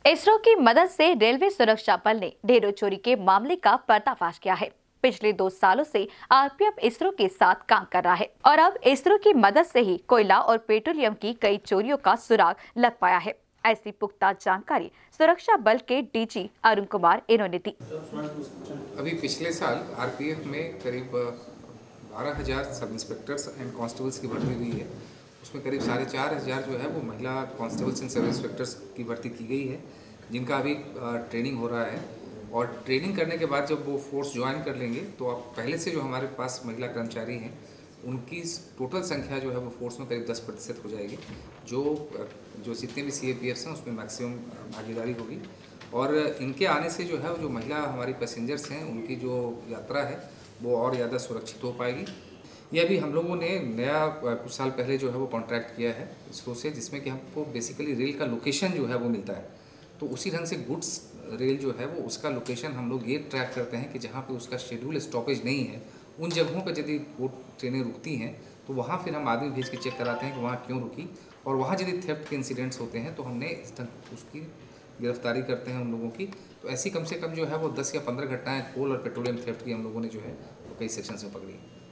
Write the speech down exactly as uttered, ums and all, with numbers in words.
इसरो की मदद से रेलवे सुरक्षा बल ने ढेरों चोरी के मामले का पर्दाफाश किया है। पिछले दो सालों से आरपीएफ इसरो के साथ काम कर रहा है और अब इसरो की मदद से ही कोयला और पेट्रोलियम की कई चोरियों का सुराग लग पाया है। ऐसी पुख्ता जानकारी सुरक्षा बल के डीजी अरुण कुमार इन्होंने दी। अभी पिछले साल आरपीएफ में करीब बारह हजार सब इंस्पेक्टर्स एंड कांस्टेबल्स की भर्ती हुई है। उसमें करीब साढ़े चार हज़ार जो है वो महिला कांस्टेबल्स एंड सब इंस्पेक्टर्स की भर्ती की गई है, जिनका अभी ट्रेनिंग हो रहा है। और ट्रेनिंग करने के बाद जब वो फोर्स ज्वाइन कर लेंगे तो आप पहले से जो हमारे पास महिला कर्मचारी हैं उनकी टोटल संख्या जो है वो फोर्स में करीब दस प्रतिशत हो जाएगी। जो जो जितने भी सी ए पी एफ्स हैं उसमें मैक्सिमम भागीदारी होगी। और इनके आने से जो है जो महिला हमारी पैसेंजर्स हैं उनकी जो यात्रा है वो और ज़्यादा सुरक्षित हो पाएगी। ये अभी हम लोगों ने नया कुछ साल पहले जो है वो कॉन्ट्रैक्ट किया है इसरो से, जिसमें कि हमको बेसिकली रेल का लोकेशन जो है वो मिलता है। तो उसी ढंग से गुड्स रेल जो है वो उसका लोकेशन हम लोग ये ट्रैक करते हैं कि जहाँ पे उसका शेड्यूल स्टॉपेज नहीं है उन जगहों पर यदि वो ट्रेनें रुकती हैं तो वहाँ फिर हम आदमी भेज के चेक कराते हैं कि वहाँ क्यों रुकी। और वहाँ यदि थेफ्ट के इंसिडेंट्स होते हैं तो हमने उसकी गिरफ्तारी करते हैं उन लोगों की। तो ऐसी कम से कम जो है वो दस या पंद्रह घटनाएं कोल और पेट्रोलियम थेफ्ट की हम लोगों ने जो है वो कई सेक्शंस में पकड़ी है।